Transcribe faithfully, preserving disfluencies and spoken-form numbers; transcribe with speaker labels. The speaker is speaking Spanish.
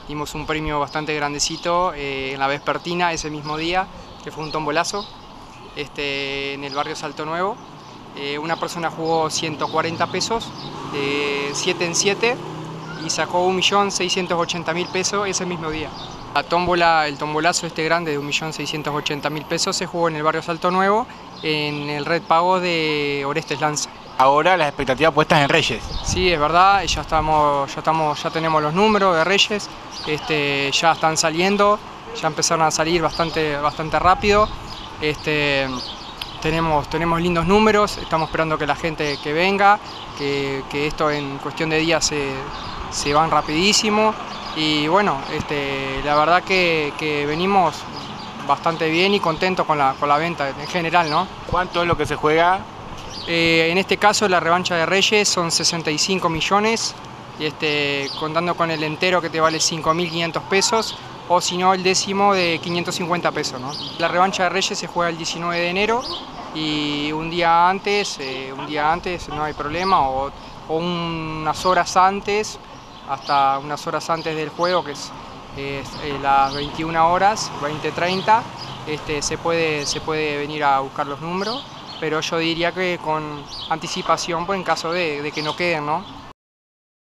Speaker 1: dimos un premio bastante grandecito eh, en la vespertina ese mismo día, que fue un tombolazo este, en el barrio Salto Nuevo. Eh, una persona jugó ciento cuarenta pesos, de siete en siete, y sacó un millón seiscientos ochenta mil pesos ese mismo día. La tómbola, el tombolazo este grande de un millón seiscientos ochenta mil pesos se jugó en el barrio Salto Nuevo, en el Red Pago de Orestes Lanza.
Speaker 2: Ahora las expectativas puestas en Reyes.
Speaker 1: Sí, es verdad, ya estamos, ya estamos, ya tenemos los números de Reyes, este, ya están saliendo, ya empezaron a salir bastante, bastante rápido. Este, tenemos, tenemos lindos números, estamos esperando que la gente que venga, que, que esto en cuestión de días se, se van rapidísimo. Y bueno, este, la verdad que, que venimos bastante bien y contentos con la, con la venta en general, ¿no?
Speaker 2: ¿Cuánto es lo que se juega?
Speaker 1: Eh, en este caso la revancha de Reyes son sesenta y cinco millones, y este, contando con el entero que te vale cinco mil quinientos pesos, o si no el décimo de quinientos cincuenta pesos, ¿no? La revancha de Reyes se juega el diecinueve de enero y un día antes, eh, un día antes no hay problema, o, o unas horas antes, hasta unas horas antes del juego, que es, es eh, las veintiuna horas, veinte treinta, este, se, puede, se puede venir a buscar los números, pero yo diría que con anticipación, pues en caso de, de que no queden, ¿no?